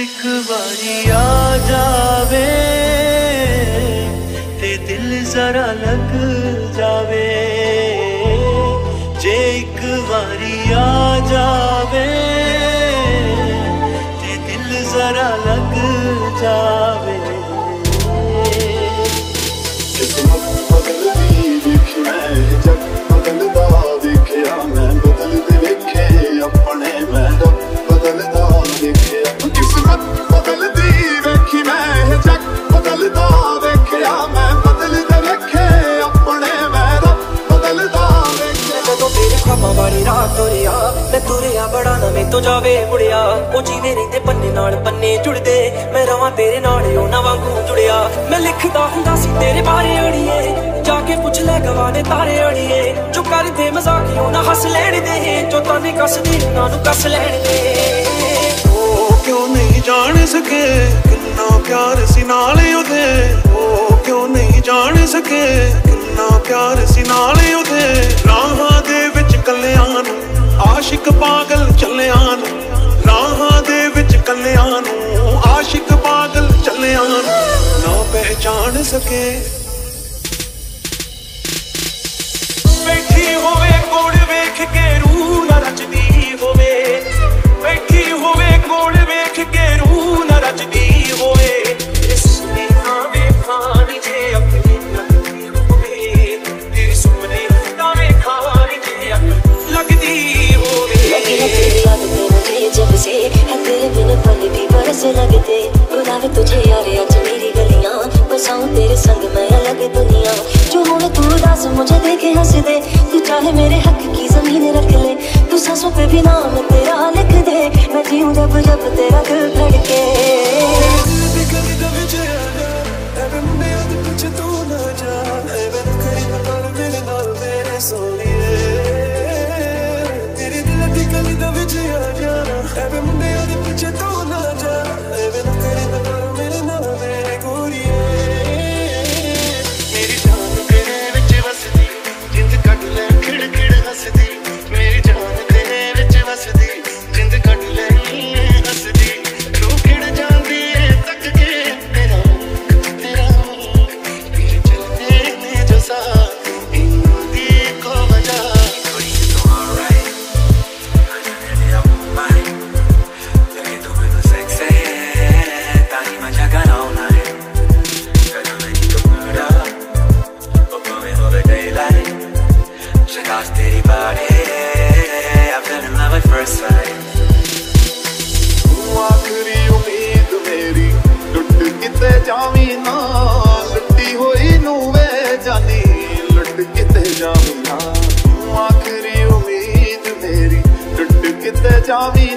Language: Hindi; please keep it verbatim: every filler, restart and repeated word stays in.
एक बारी आ जावे ते दिल जरा लग जावे, जे एक बारी आ जावे ते दिल जरा लग जावे। किस्मत बदलदी देखी मैं, जग बदलदा देखिया मैं, बदलदे वेखे अपने मैं रब बदलदा देखिया। किस्मत बदलदी देखी मैं, जग बदलदा देखिया मैं, बदलदे वेखे अपने मैं रब बदलदा देखिया। जदों तेरे ख्वाबां वाली रात तुरिया मैं तुरिया बड़ा ना मैं तो जावे मुड़िया, ओ जीवे रहिंदे पन्ने नाल पन्ने जुड़दे, मैं रवां तेरे नाल ओ ना वांगू जुड़िया। मैं लिखदा हुंदा सी तेरे बारे अड़िए, जाके पुछ ले गवा दे तारे अड़िए, जो कर दे मजाक ओ ना हस लैण दे, जो ताने कस दे उन्हां नूं कस लैण दे। ओ क्यों नहीं जान सके किन्ना प्यार सी नाले ओदे, ओ क्यों नहीं जान सके किन्ना प्यार सी नाले ओदे। राहां दे विच कल्लियां नूं आशिक पागल चलियां नूं, राहां दे विच कल्लियां नूं आशिक पागल चलियां नूं, ना पहचान सके। बैठी होवे कोल वेख के रूह ना रचदी होवे, बैठी होवे कोल वेख के रूह ना रचदी होवे, इसने आवे खानी जे अपनी लगदी होवे, तेरे सुपने दावे खानी जे लगदी होवे। लगी है तेरी आदतें मुझे जब से, है तेरे बिन पल भी बरस लगते, बुलावे तुझे यारे आज मेरी गलियां, बसाऊं तेरे संग मैं अलग दुनिया। जो होवे तू उदास मुझे देखे हंस दे, तू चाहे मेरे हक की जमीन रख ले, तू सांसों पे भी नाम तेरा लिख दे, मैं जीऊं जब जब तेरा दिल धड़के। तेरी body, I fell in love at first sight। तू आखरी उम्मीद मेरी लुट किते जावी ना, लुटी होई नू वे जानी लुट किते जावी ना। तू आखरी उम्मीद मेरी लुट किते जावी